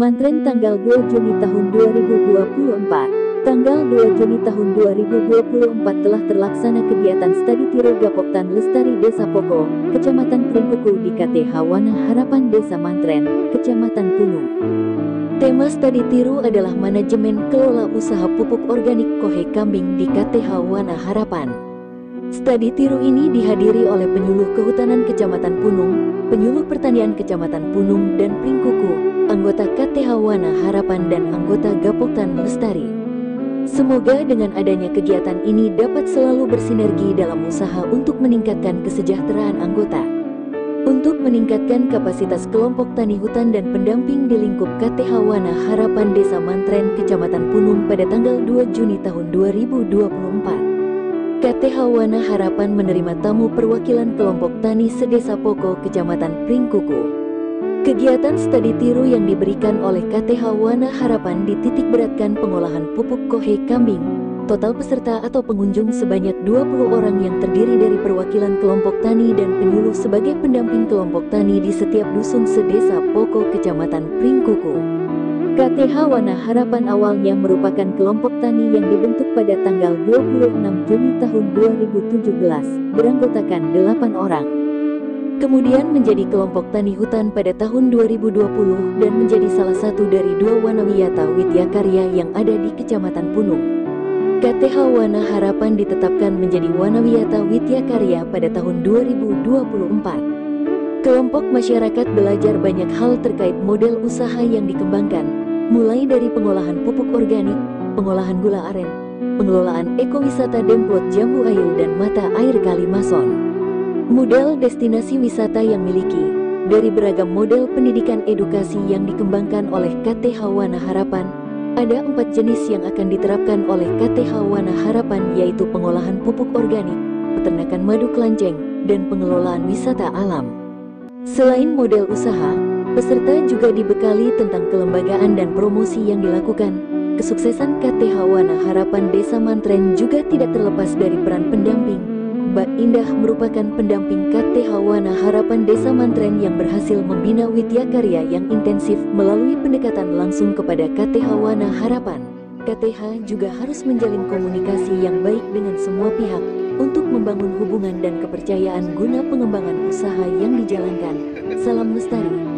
Mantren tanggal 2 Juni tahun 2024. Tanggal 2 Juni tahun 2024 telah terlaksana kegiatan Studi Tiru Gapoktan Lestari Desa Poko, Kecamatan Pringkuku di KTH Wana Harapan Desa Mantren, Kecamatan Punung. Tema Studi Tiru adalah Manajemen Kelola Usaha Pupuk Organik Kohe Kambing di KTH Wana Harapan. Studi Tiru ini dihadiri oleh penyuluh Kehutanan Kecamatan Punung, penyuluh Pertanian Kecamatan Punung dan Pringkuku, anggota KTH Wana Harapan dan anggota Gapoktan Lestari. Semoga dengan adanya kegiatan ini dapat selalu bersinergi dalam usaha untuk meningkatkan kesejahteraan anggota. Untuk meningkatkan kapasitas kelompok tani hutan dan pendamping di lingkup KTH Wana Harapan Desa Mantren Kecamatan Punung pada tanggal 2 Juni tahun 2024. KTH Wana Harapan menerima tamu perwakilan kelompok tani sedesa Poko Kecamatan Pringkuku. Kegiatan studi tiru yang diberikan oleh KTH Wana Harapan dititik beratkan pengolahan pupuk kohe kambing. Total peserta atau pengunjung sebanyak 20 orang yang terdiri dari perwakilan kelompok tani dan penyuluh sebagai pendamping kelompok tani di setiap dusun sedesa Poko Kecamatan Pringkuku. KTH Wana Harapan awalnya merupakan kelompok tani yang dibentuk pada tanggal 26 Juni tahun 2017, beranggotakan 8 orang. Kemudian menjadi kelompok tani hutan pada tahun 2020 dan menjadi salah satu dari 2 Wanawiyata Widyakarya yang ada di Kecamatan Punung. KTH Wana Harapan ditetapkan menjadi Wanawiyata Widyakarya pada tahun 2024. Kelompok masyarakat belajar banyak hal terkait model usaha yang dikembangkan, mulai dari pengolahan pupuk organik, pengolahan gula aren, pengelolaan ekowisata Demplot Jambu Ayu dan mata air Kali Mason. Model destinasi wisata yang miliki, dari beragam model pendidikan edukasi yang dikembangkan oleh KTH Wana Harapan, ada 4 jenis yang akan diterapkan oleh KTH Wana Harapan, yaitu pengolahan pupuk organik, peternakan madu kelanceng, dan pengelolaan wisata alam. Selain model usaha, peserta juga dibekali tentang kelembagaan dan promosi yang dilakukan. Kesuksesan KTH Wana Harapan Desa Mantren juga tidak terlepas dari peran pendamping. Mbak Indah merupakan pendamping KTH Wana Harapan Desa Mantren yang berhasil membina Widyakarya yang intensif melalui pendekatan langsung kepada KTH Wana Harapan. KTH juga harus menjalin komunikasi yang baik dengan semua pihak untuk membangun hubungan dan kepercayaan guna pengembangan usaha yang dijalankan. Salam Lestari.